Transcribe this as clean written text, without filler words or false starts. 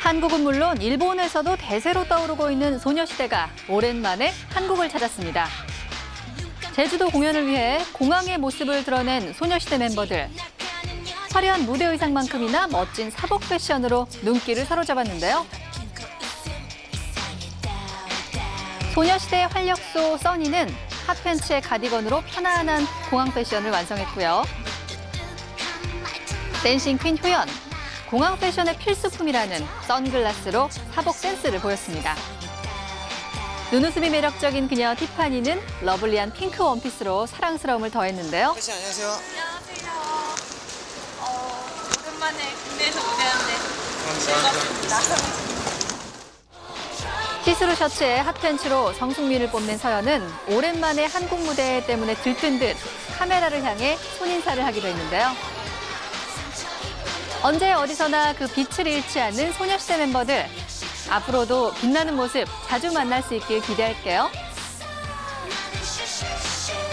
한국은 물론 일본에서도 대세로 떠오르고 있는 소녀시대가 오랜만에 한국을 찾았습니다. 제주도 공연을 위해 공항의 모습을 드러낸 소녀시대 멤버들. 화려한 무대 의상만큼이나 멋진 사복 패션으로 눈길을 사로잡았는데요. 소녀시대 활력소 써니는 핫팬츠에 가디건으로 편안한 공항 패션을 완성했고요. 댄싱 퀸 효연, 공항 패션의 필수품이라는 선글라스로 사복 센스를 보였습니다. 눈웃음이 매력적인 그녀 티파니는 러블리한 핑크 원피스로 사랑스러움을 더했는데요. 혜씨 안녕하세요. 안녕하세요. 오랜만에 국내에서 무대하는데 즐겁습니다. 시스루 셔츠에 핫팬츠로 성숙미를 뽐낸 서연은 오랜만에 한국 무대 때문에 들뜬 듯 카메라를 향해 손인사를 하기도 했는데요. 언제 어디서나 그 빛을 잃지 않는 소녀시대 멤버들. 앞으로도 빛나는 모습 자주 만날 수 있길 기대할게요.